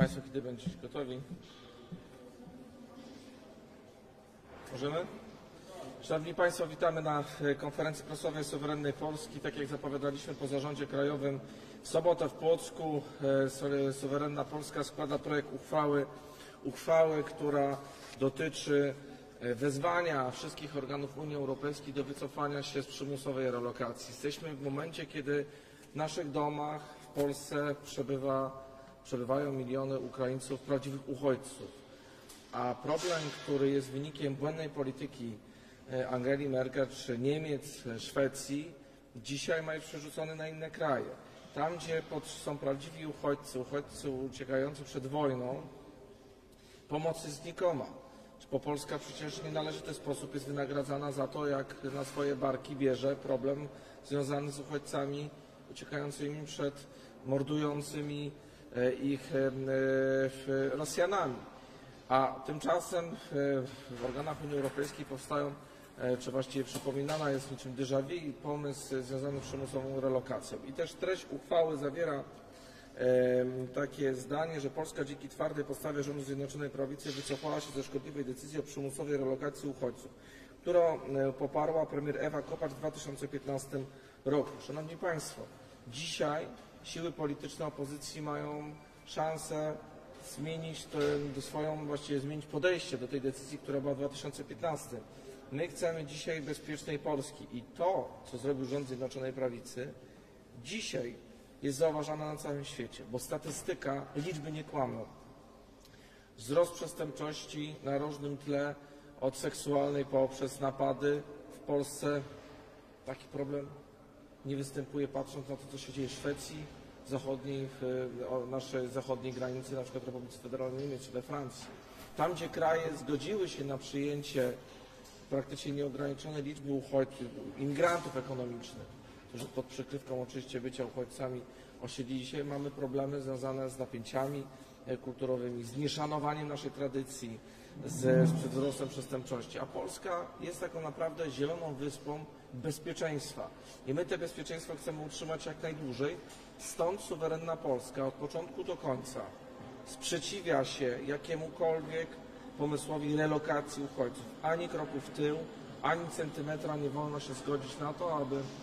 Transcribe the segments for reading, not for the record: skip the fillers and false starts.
Państwo, kiedy będziecie gotowi. Możemy? Szanowni Państwo, witamy na konferencji prasowej Suwerennej Polski. Tak jak zapowiadaliśmy po zarządzie krajowym, w sobotę w Płocku Suwerenna Polska składa projekt uchwały, która dotyczy wezwania wszystkich organów Unii Europejskiej do wycofania się z przymusowej relokacji. Jesteśmy w momencie, kiedy w naszych domach w Polsce przebywają miliony Ukraińców, prawdziwych uchodźców. A problem, który jest wynikiem błędnej polityki Angeli Merkel czy Niemiec, Szwecji, dzisiaj ma być przerzucony na inne kraje. Tam, gdzie są prawdziwi uchodźcy uciekający przed wojną, pomocy znikoma. Bo Polska przecież w nienależyty sposób jest wynagradzana za to, jak na swoje barki bierze problem związany z uchodźcami uciekającymi przed mordującymi ich Rosjanami. A tymczasem w organach Unii Europejskiej powstają, czy właściwie przypominana jest niczym déjà vu, pomysł związany z przymusową relokacją. I też treść uchwały zawiera takie zdanie, że Polska dzięki twardej postawie rządu Zjednoczonej Prawicy wycofała się ze szkodliwej decyzji o przymusowej relokacji uchodźców, którą poparła premier Ewa Kopacz w 2015 roku. Szanowni Państwo, dzisiaj siły polityczne opozycji mają szansę zmienić zmienić podejście do tej decyzji, która była w 2015. My chcemy dzisiaj bezpiecznej Polski i to, co zrobił rząd Zjednoczonej Prawicy, dzisiaj jest zauważane na całym świecie, bo statystyka, liczby nie kłamią. Wzrost przestępczości na różnym tle, od seksualnej poprzez napady w Polsce. Taki problem nie występuje, patrząc na to, co się dzieje w Szwecji zachodniej, o naszej zachodniej granicy, na przykład w Republice Federalnej Niemiec czy we Francji. Tam, gdzie kraje zgodziły się na przyjęcie praktycznie nieograniczonej liczby uchodźców, imigrantów ekonomicznych, którzy pod przykrywką oczywiście bycia uchodźcami osiedlili się, mamy problemy związane z napięciami kulturowymi, z nieszanowaniem naszej tradycji, z wzrostem przestępczości. A Polska jest taką naprawdę zieloną wyspą bezpieczeństwa. I my te bezpieczeństwo chcemy utrzymać jak najdłużej. Stąd Suwerenna Polska od początku do końca sprzeciwia się jakiemukolwiek pomysłowi relokacji uchodźców. Ani kroku w tył, ani centymetra nie wolno się zgodzić na to,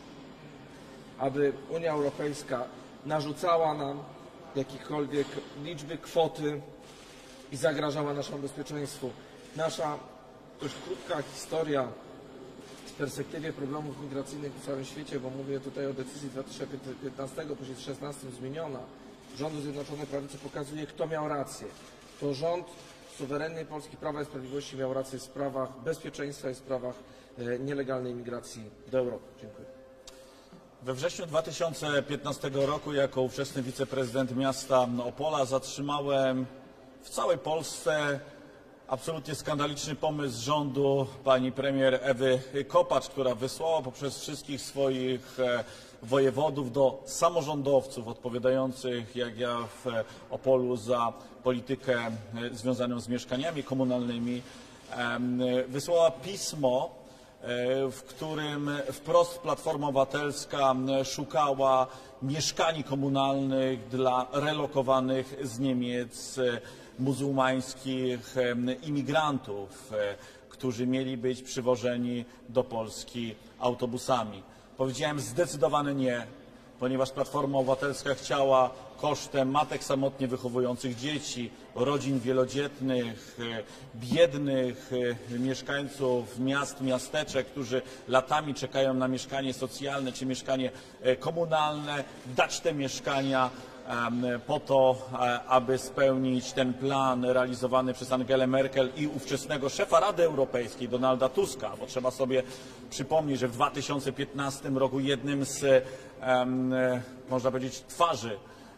aby Unia Europejska narzucała nam jakiekolwiek liczby, kwoty i zagrażała naszemu bezpieczeństwu. Nasza dość krótka historia w perspektywie problemów migracyjnych w całym świecie, bo mówię tutaj o decyzji 2015, później 2016 zmieniona, rządu Zjednoczonej Prawicy pokazuje, kto miał rację. To rząd suwerennej Polski, Prawa i Sprawiedliwości miał rację w sprawach bezpieczeństwa i w sprawach nielegalnej migracji do Europy. Dziękuję. We wrześniu 2015 roku jako ówczesny wiceprezydent miasta Opola zatrzymałem w całej Polsce absolutnie skandaliczny pomysł rządu pani premier Ewy Kopacz, która wysłała poprzez wszystkich swoich wojewodów do samorządowców odpowiadających, jak ja w Opolu, za politykę związaną z mieszkaniami komunalnymi, wysłała pismo, w którym wprost Platforma Obywatelska szukała mieszkań komunalnych dla relokowanych z Niemiec muzułmańskich imigrantów, którzy mieli być przywożeni do Polski autobusami. Powiedziałem zdecydowane nie, ponieważ Platforma Obywatelska chciała kosztem matek samotnie wychowujących dzieci, rodzin wielodzietnych, biednych mieszkańców miast, miasteczek, którzy latami czekają na mieszkanie socjalne czy mieszkanie komunalne, dać te mieszkania po to, aby spełnić ten plan realizowany przez Angelę Merkel i ówczesnego szefa Rady Europejskiej, Donalda Tuska, bo trzeba sobie przypomnieć, że w 2015 roku jednym z, można powiedzieć, twarzy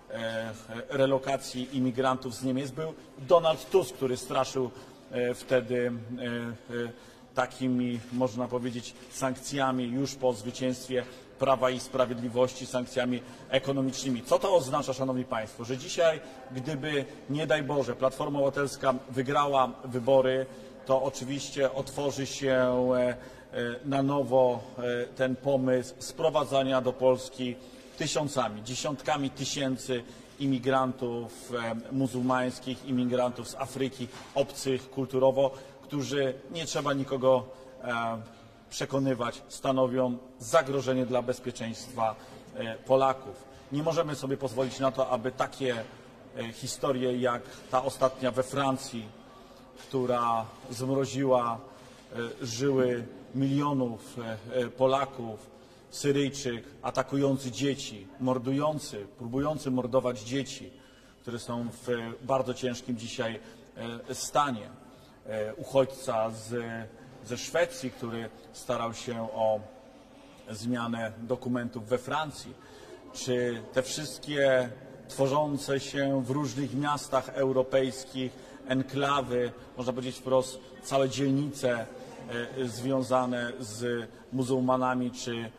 relokacji imigrantów z Niemiec był Donald Tusk, który straszył wtedy takimi, można powiedzieć, sankcjami już po zwycięstwie Prawa i Sprawiedliwości, sankcjami ekonomicznymi. Co to oznacza, Szanowni Państwo? Że dzisiaj, gdyby, nie daj Boże, Platforma Obywatelska wygrała wybory, to oczywiście otworzy się na nowo ten pomysł sprowadzania do Polski tysiącami, dziesiątkami tysięcy imigrantów muzułmańskich, imigrantów z Afryki, obcych kulturowo, którzy, nie trzeba nikogo przekonywać, stanowią zagrożenie dla bezpieczeństwa Polaków. Nie możemy sobie pozwolić na to, aby takie historie jak ta ostatnia we Francji, która zmroziła żyły milionów Polaków, Syryjczyk atakujący dzieci, mordujący, próbujący mordować dzieci, które są w bardzo ciężkim dzisiaj stanie. Uchodźca ze Szwecji, który starał się o zmianę dokumentów we Francji, czy te wszystkie tworzące się w różnych miastach europejskich enklawy, można powiedzieć wprost całe dzielnice związane z muzułmanami czy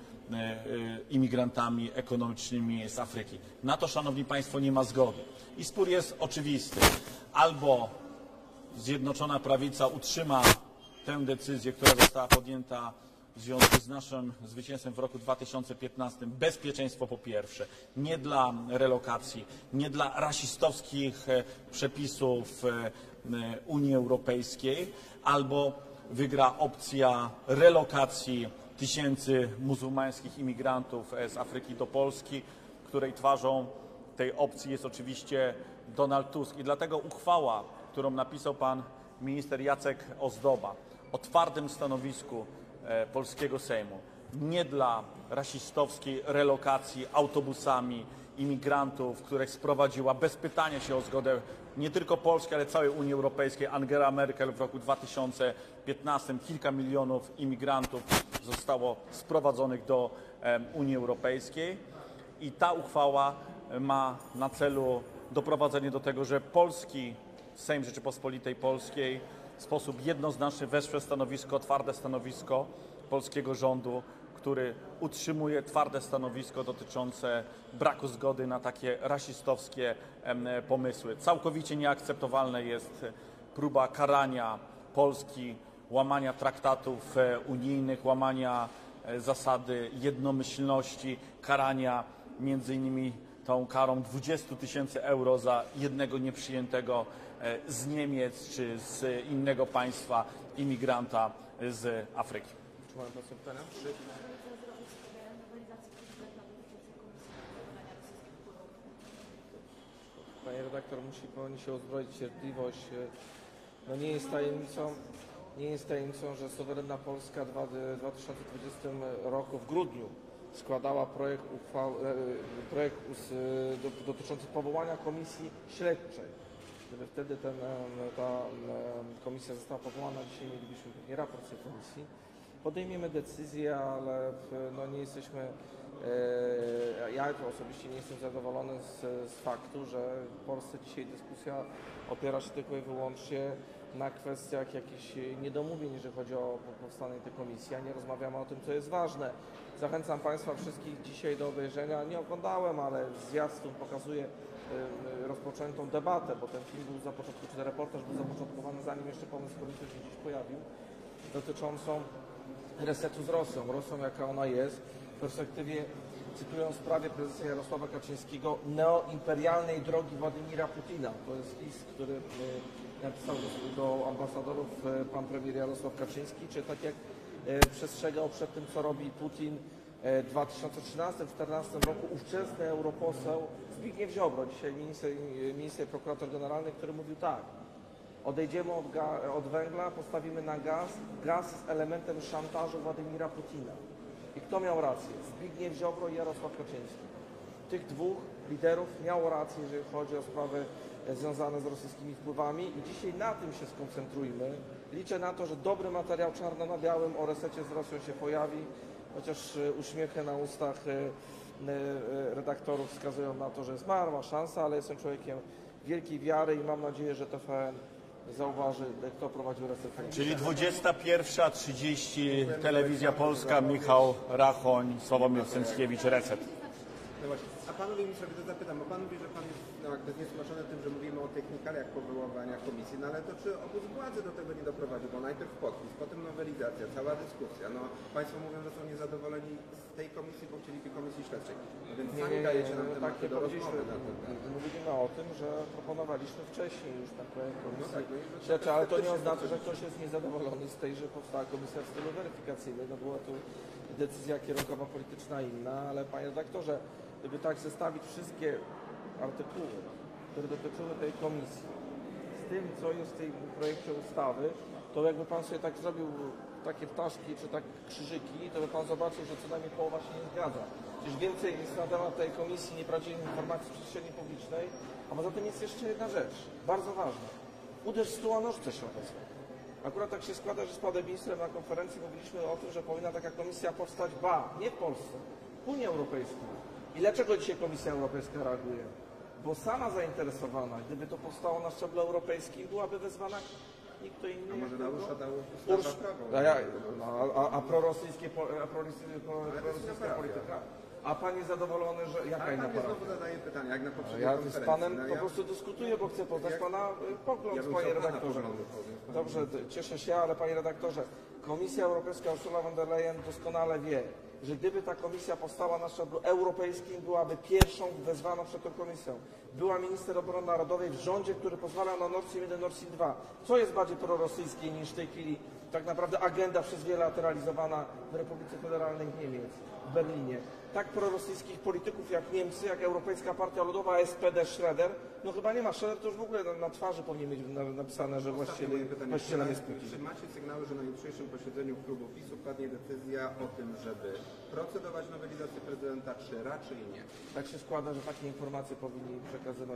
imigrantami ekonomicznymi z Afryki. Na to, szanowni państwo, nie ma zgody. I spór jest oczywisty. Albo Zjednoczona Prawica utrzyma tę decyzję, która została podjęta w związku z naszym zwycięstwem w roku 2015. Bezpieczeństwo po pierwsze, nie dla relokacji, nie dla rasistowskich przepisów Unii Europejskiej, albo wygra opcja relokacji tysięcy muzułmańskich imigrantów z Afryki do Polski, której twarzą tej opcji jest oczywiście Donald Tusk. I dlatego uchwała, którą napisał pan minister Jacek Ozdoba o twardym stanowisku polskiego Sejmu, nie dla rasistowskiej relokacji autobusami imigrantów, których sprowadziła bez pytania się o zgodę nie tylko Polski, ale całej Unii Europejskiej Angela Merkel w roku 2015. Kilka milionów imigrantów zostało sprowadzonych do Unii Europejskiej i ta uchwała ma na celu doprowadzenie do tego, że polski Sejm Rzeczypospolitej Polskiej w sposób jednoznaczny wesprze stanowisko, twarde stanowisko polskiego rządu, który utrzymuje twarde stanowisko dotyczące braku zgody na takie rasistowskie pomysły. Całkowicie nieakceptowalna jest próba karania Polski, łamania traktatów unijnych, łamania zasady jednomyślności, karania między innymi tą karą 20 000 euro za jednego nieprzyjętego z Niemiec czy z innego państwa imigranta z Afryki. Czy mamy Państwo pytania? Pani redaktor powinni się uzbroić w cierpliwość. No nie jest tajemnicą, że suwerenna Polska w 2020 roku w grudniu składała projekt dotyczący powołania komisji śledczej. Gdyby wtedy ta komisja została powołana, dzisiaj mielibyśmy pewnie raport z tej komisji. Podejmiemy decyzję, ale no nie jesteśmy, ja osobiście nie jestem zadowolony z faktu, że w Polsce dzisiaj dyskusja opiera się tylko i wyłącznie na kwestiach jakichś niedomówień, jeżeli chodzi o powstanie tej komisji, a nie rozmawiamy o tym, co jest ważne. Zachęcam Państwa wszystkich dzisiaj do obejrzenia. Nie oglądałem, ale zwiastun pokazuje rozpoczętą debatę, bo ten film był zapoczątkowany, czy ten reportaż był zapoczątkowany, zanim jeszcze pomysł polityczny się gdzieś pojawił, dotyczącą resetu z Rosją. Rosją, jaka ona jest, w perspektywie, cytując prawie prezesa Jarosława Kaczyńskiego, neoimperialnej drogi Władimira Putina. To jest list, który napisał do ambasadorów pan premier Jarosław Kaczyński, czy tak jak przestrzegał przed tym, co robi Putin w 2013-2014 roku ówczesny europoseł Zbigniew Ziobro, dzisiaj minister prokurator generalny, który mówił tak: odejdziemy od węgla, postawimy na gaz. Gaz jest elementem szantażu Władimira Putina. I kto miał rację? Zbigniew Ziobro i Jarosław Kaczyński. Tych dwóch liderów miało rację, jeżeli chodzi o sprawy związane z rosyjskimi wpływami i dzisiaj na tym się skoncentrujmy. Liczę na to, że dobry materiał czarno na białym o resecie z Rosją się pojawi, chociaż uśmiechy na ustach redaktorów wskazują na to, że jest mała szansa, ale jestem człowiekiem wielkiej wiary i mam nadzieję, że TVN zauważy, kto prowadził reset. Czyli 21:30, Telewizja Polska, Michał Rachoń, Sławomir Cęckiewicz, Reset. No właśnie. A panowie ministrowie, to zapytam, bo pan mówi, że pan jest jakby zniesmaczony tym, że mówimy o technikaliach powoływania komisji, no ale to czy obóz władzy do tego nie doprowadził? Bo najpierw podpis, potem nowelizacja, cała dyskusja. No państwo mówią, że są niezadowoleni z tej komisji, bo chcieli tej komisji śledczej. No więc sami dajecie nam tematy do rozmowy na ten temat. Mówimy o tym, że proponowaliśmy wcześniej już tak powiem komisję no i że śledczą, ale to nie oznacza, że ktoś jest niezadowolony z tej, że powstała komisja w stylu weryfikacyjnym. No była tu decyzja kierunkowa polityczna inna, ale panie redaktorze, gdyby tak zestawić wszystkie artykuły, które dotyczyły tej komisji z tym, co jest w tej projekcie ustawy, to jakby pan sobie tak zrobił takie ptaszki czy tak krzyżyki, to by pan zobaczył, że co najmniej połowa się nie zgadza. Przecież więcej jest na temat tej komisji nieprawdziwych informacji w przestrzeni publicznej, a poza tym jest jeszcze jedna rzecz, bardzo ważna. Uderz w stół, a noż się okazuje. Akurat tak się składa, że z panem ministrem na konferencji mówiliśmy o tym, że powinna taka komisja powstać, nie w Polsce, w Unii Europejskiej. I dlaczego dzisiaj Komisja Europejska reaguje? Bo sama zainteresowana, gdyby to powstało na szczeblu europejskim, byłaby wezwana nikt inny. A może na Ursza dał Ursz- prawo? a prorosyjska polityka? A pan jest zadowolony, że jaka Ale inna pan mnie parafia? znowu zadaje pytanie, jak na poprzedniej Ja z konferencji. panem No po prostu dyskutuję, bo chcę poznać pana pogląd, Ja bym panie chciał pana redaktorze. poglądu poznać. Dobrze, cieszę się, ale panie redaktorze, Komisja Europejska Ursula von der Leyen doskonale wie, że gdyby ta komisja powstała na szczeblu europejskim, byłaby pierwszą wezwaną przed tą komisją. Była minister obrony narodowej w rządzie, który pozwala na Nord Stream 1, Nord Stream 2. Co jest bardziej prorosyjskie niż w tej chwili tak naprawdę agenda przez wiele realizowana w Republice Federalnej Niemiec, w Berlinie. Tak prorosyjskich polityków jak Niemcy, jak Europejska Partia Ludowa, SPD, Schroeder, no chyba nie ma. Schroeder to już w ogóle na twarzy powinien mieć napisane, że właścicielem jest Putin. Czy macie sygnały, że na jutrzejszym posiedzeniu klubu PiS-u padnie decyzja o tym, żeby procedować nowelizację prezydenta, czy raczej nie? Tak się składa, że takie informacje powinni przekazywać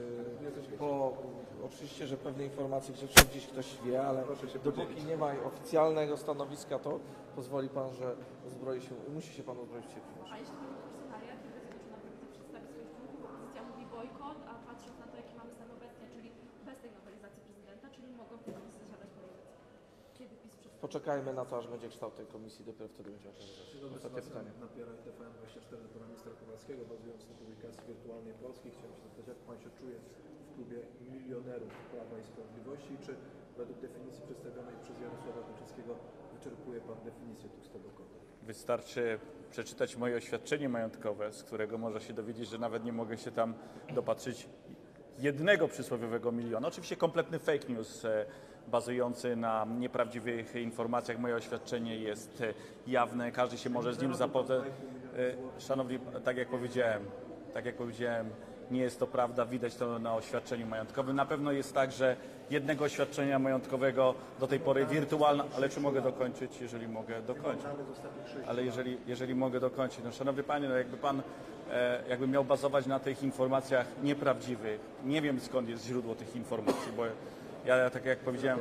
oczywiście, że pewne informacje gdzieś ktoś wie, ale Proszę się dopóki podzielić. nie ma oficjalnego stanowiska, to pozwoli pan, że musi się pan uzbroić w cierpliwość. A jeśli chodzi o personalia, kiedy Zjednoczona Prawica przedstawi swoich członków, opozycja mówi bojkot, a patrząc na to, jaki mamy stan obecnie, czyli bez tej nowelizacji prezydenta, czyli mogą w tej komisji zasiadać politycy. Kiedy PiS przedstawi? Poczekajmy na to, aż będzie kształt tej komisji, dopiero wtedy będzie okazywać. Ostatnie pytanie. Napiera TVN24 do pana ministra Kowalskiego, bazując na publikacji wirtualnej Polski. Chciałem się zapytać, jak pan się czuje w klubie milionerów Prawa i Sprawiedliwości i czy według definicji przedstawionej przez Jarosława Kaczyńskiego wyczerpuje pan definicję tu z tego kodu? Wystarczy przeczytać moje oświadczenie majątkowe, z którego można się dowiedzieć, że nawet nie mogę się tam dopatrzyć jednego przysłowiowego miliona. Oczywiście kompletny fake news bazujący na nieprawdziwych informacjach. Moje oświadczenie jest jawne, każdy się może z nim zapoznać. Szanowni, tak jak powiedziałem, nie jest to prawda, widać to na oświadczeniu majątkowym. Na pewno jest tak, że jednego oświadczenia majątkowego do tej pory wirtualna, ale czy mogę dokończyć, jeżeli mogę dokończyć? Ale jeżeli mogę dokończyć, no szanowny panie, no jakby pan jakby miał bazować na tych informacjach nieprawdziwych, nie wiem skąd jest źródło tych informacji, bo ja tak jak powiedziałem,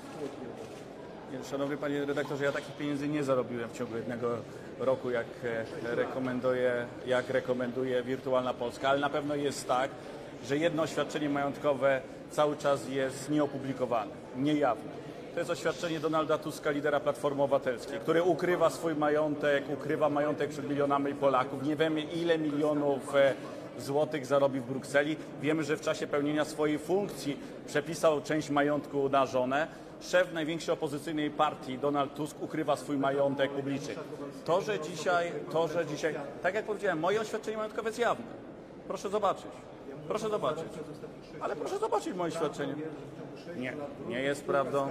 szanowny panie redaktorze, ja takich pieniędzy nie zarobiłem w ciągu jednego roku, jak rekomenduje Wirtualna Polska, ale na pewno jest tak, że jedno oświadczenie majątkowe cały czas jest nieopublikowane, niejawne. To jest oświadczenie Donalda Tuska, lidera Platformy Obywatelskiej, który ukrywa swój majątek, ukrywa majątek przed milionami Polaków. Nie wiemy, ile milionów złotych zarobi w Brukseli. Wiemy, że w czasie pełnienia swojej funkcji przepisał część majątku na żonę. Szef największej opozycyjnej partii, Donald Tusk, ukrywa swój majątek publiczny. To, że dzisiaj, tak jak powiedziałem, moje oświadczenie majątkowe jest jawne. Proszę zobaczyć. Ale proszę zobaczyć moje oświadczenie. Nie jest prawdą.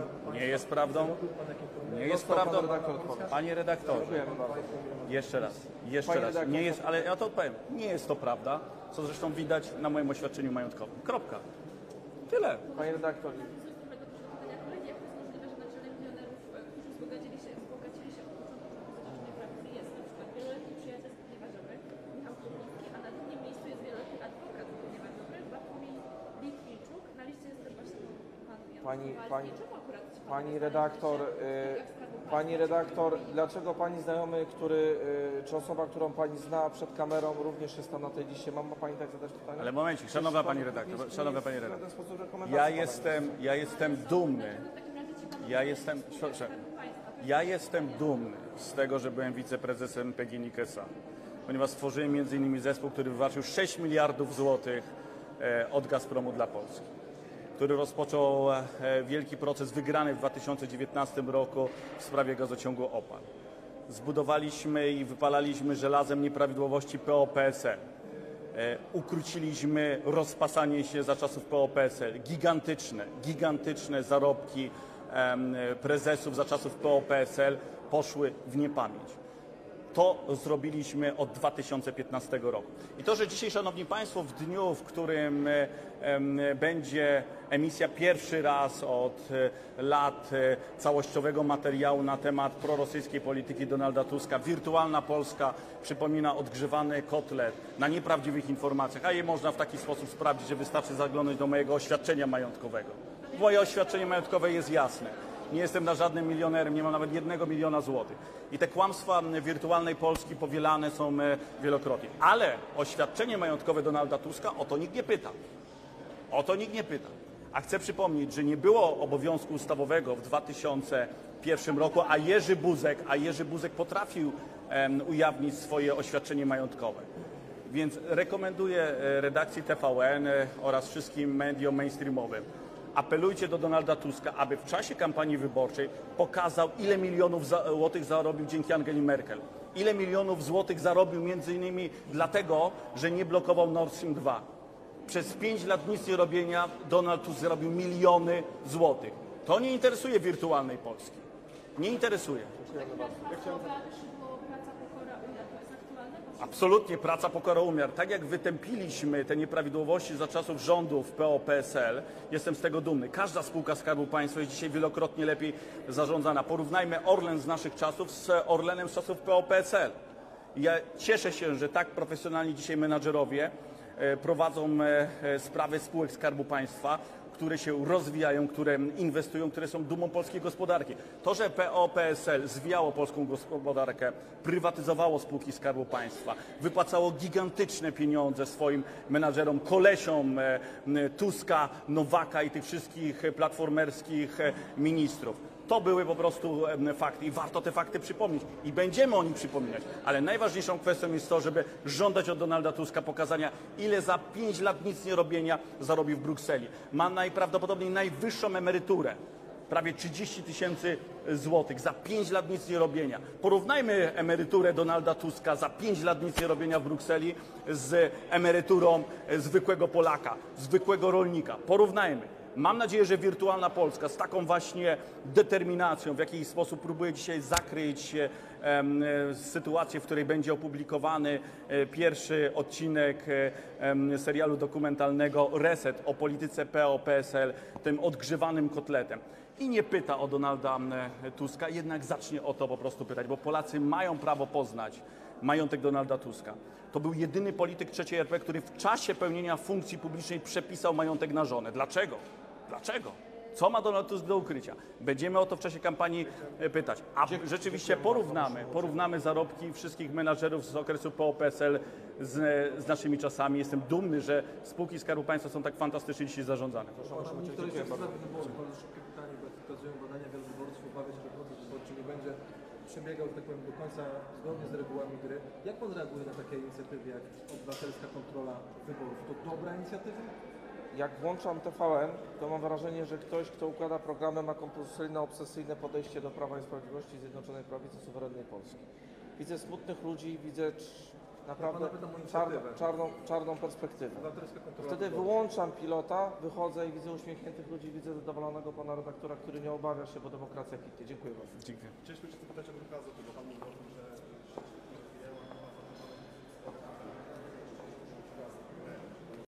Panie redaktorze, jeszcze raz. Nie jest, ale ja to odpowiem. Nie jest to prawda, co zresztą widać na moim oświadczeniu majątkowym. Kropka. Tyle. Panie redaktor, Jak to jest możliwe, że na czele milionerów, którzy wzbogacili się od początku Zjednoczonej Prawicy jest na przykład wieloletni przyjaciel Zbigniewa Ziobry, Michał Kowalski, a na drugim miejscu jest wieloletni adwokat Zbigniewa Ziobry, Bartłomiej Litwinczuk. Na liście jest też właśnie pan Jan Kowalski. Czemu akurat ci Pani redaktor, dlaczego pani znajomy, czy osoba, którą pani zna przed kamerą również jest tam na tej liście? Ma pani tak zadać pytanie? Ale momencik, szanowna pani redaktor, ja jestem dumny. Ja jestem dumny z tego, że byłem wiceprezesem PGNiG SA. ponieważ stworzyłem m.in. zespół, który wywalczył 6 miliardów złotych od Gazpromu dla Polski, który rozpoczął wielki proces wygrany w 2019 roku w sprawie gazociągu OPAL. Zbudowaliśmy i wypalaliśmy żelazem nieprawidłowości PO-PSL. Ukróciliśmy rozpasanie się za czasów PO-PSL. Gigantyczne zarobki prezesów za czasów PO-PSL poszły w niepamięć. To zrobiliśmy od 2015 roku. I to, że dzisiaj, Szanowni Państwo, w dniu, w którym będzie emisja pierwszy raz od lat całościowego materiału na temat prorosyjskiej polityki Donalda Tuska, Wirtualna Polska przypomina odgrzewany kotlet na nieprawdziwych informacjach, a je można w taki sposób sprawdzić, że wystarczy zaglądać do mojego oświadczenia majątkowego. Moje oświadczenie majątkowe jest jasne. Nie jestem na żadnym milionerem, nie mam nawet 1 miliona złotych. I te kłamstwa Wirtualnej Polski powielane są wielokrotnie. Ale oświadczenie majątkowe Donalda Tuska, o to nikt nie pyta. O to nikt nie pyta. A chcę przypomnieć, że nie było obowiązku ustawowego w 2001 roku, a Jerzy Buzek potrafił ujawnić swoje oświadczenie majątkowe. Więc rekomenduję redakcji TVN oraz wszystkim mediom mainstreamowym. Apelujcie do Donalda Tuska, aby w czasie kampanii wyborczej pokazał, ile milionów złotych zarobił dzięki Angeli Merkel. Ile milionów złotych zarobił między innymi dlatego, że nie blokował Nord Stream 2. Przez 5 lat nic nie robienia Donald Tusk zarobił miliony złotych. To nie interesuje Wirtualnej Polski. Nie interesuje. Absolutnie, praca pokora umiar. Tak jak wytępiliśmy te nieprawidłowości za czasów rządów PO-PSL, jestem z tego dumny. Każda spółka Skarbu Państwa jest dzisiaj wielokrotnie lepiej zarządzana. Porównajmy Orlen z naszych czasów z Orlenem z czasów PO-PSL. Ja cieszę się, że tak profesjonalni dzisiaj menadżerowie prowadzą sprawy spółek Skarbu Państwa, które się rozwijają, które inwestują, które są dumą polskiej gospodarki. To, że PO-PSL zwijało polską gospodarkę, prywatyzowało spółki Skarbu Państwa, wypłacało gigantyczne pieniądze swoim menadżerom, kolesiom Tuska, Nowaka i tych wszystkich platformerskich ministrów. To były po prostu fakty i warto te fakty przypomnieć i będziemy o nich przypominać. Ale najważniejszą kwestią jest to, żeby żądać od Donalda Tuska pokazania, ile za 5 lat nic nie robienia zarobił w Brukseli. Ma najprawdopodobniej najwyższą emeryturę. Prawie 30 000 złotych za 5 lat nic nie robienia. Porównajmy emeryturę Donalda Tuska za 5 lat nic nie robienia w Brukseli z emeryturą zwykłego Polaka, zwykłego rolnika. Porównajmy. Mam nadzieję, że Wirtualna Polska z taką właśnie determinacją, w jakiś sposób próbuje dzisiaj zakryć sytuację, w której będzie opublikowany pierwszy odcinek serialu dokumentalnego Reset o polityce PO-PSL, tym odgrzewanym kotletem. I nie pyta o Donalda Tuska, jednak zacznie o to po prostu pytać, bo Polacy mają prawo poznać majątek Donalda Tuska. To był jedyny polityk III RP, który w czasie pełnienia funkcji publicznej przepisał majątek na żonę. Dlaczego? Dlaczego? Co ma Donald Tusk do ukrycia? Będziemy o to w czasie kampanii pytać. A rzeczywiście porównamy zarobki wszystkich menadżerów z okresu PO-PSL z naszymi czasami. Jestem dumny, że spółki Skarbu Państwa są tak fantastycznie dzisiaj zarządzane. Pana ministra jeszcze sprawy wyborów. Bardzo szybkie pytanie, bo jak pokazują badania wielu wyborców, obawia się, że proces wyborczy nie będzie przebiegał, że tak powiem, do końca zgodnie z regułami gry. Jak pan reaguje na takie inicjatywy jak obywatelska kontrola wyborów? To dobra inicjatywa? Jak włączam TVN, to mam wrażenie, że ktoś, kto układa programy, ma kompulsyjne, obsesyjne podejście do Prawa i Sprawiedliwości, Zjednoczonej Prawicy, suwerennej Polski. Widzę smutnych ludzi, widzę naprawdę czarną perspektywę. Wtedy wyłączam pilota, wychodzę i widzę uśmiechniętych ludzi, widzę zadowolonego pana redaktora, który nie obawia się, bo demokracja kwitnie. Dziękuję bardzo. Dziękuję. Chcieliśmy się zapytać o drugą tego pan